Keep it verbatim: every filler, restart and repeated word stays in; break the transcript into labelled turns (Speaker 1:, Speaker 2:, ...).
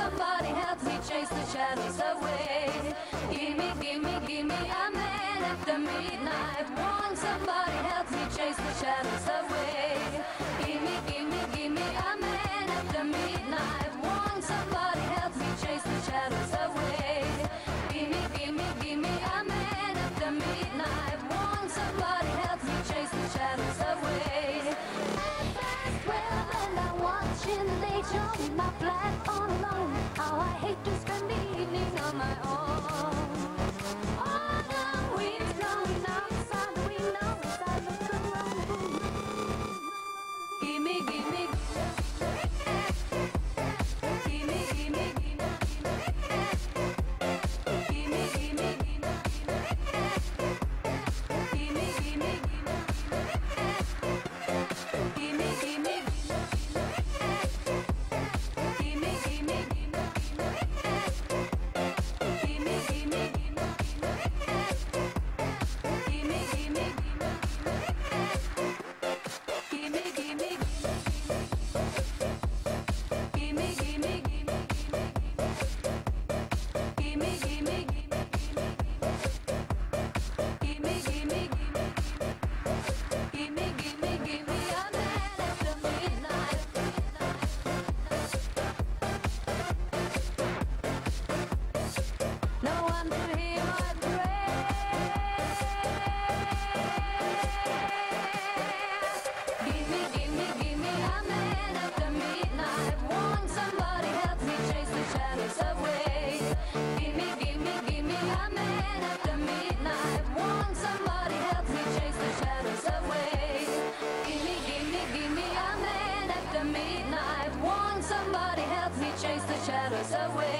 Speaker 1: somebody help me chase the shadows away. Gimme, gimme, gimme a man after midnight. Want somebody help me chase the shadows away. Gimme, gimme, gimme a man after midnight. Want somebody help me chase the shadows away. Gimme, gimme, gimme a man after midnight. Want somebody help me chase the shadows away. Well, and I'm watching nature in my flat all alone. How I hate to spend the evening on my own. Oh, the wind's blowing outside the window as I look around the room. Gimme, gimme, gimme, gimme, gimme, gimme, gimme, gimme, gimme, gimme, gimme, gimme. Chase the shadows away.